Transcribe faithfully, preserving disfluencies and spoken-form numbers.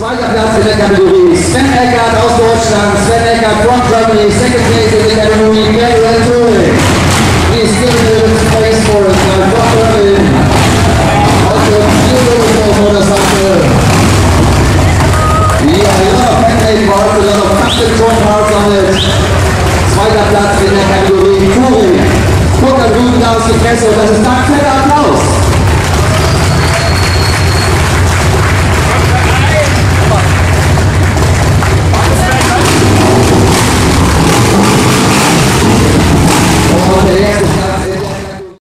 Zweiter Platz in der Kategorie Sven Eckert aus Deutschland. Sven Eckert from Germany. Second place in the category Gabriel Turing. He is still in the place for us. Now from Berlin. Also Zero Motorcycle. Yeah, a lot of pancake parts, a lot of custom drum parts on it. Zweiter Platz in der Kategorie Touring. Guckt da drüben aus die Presse und das ist ein fetter Applaus.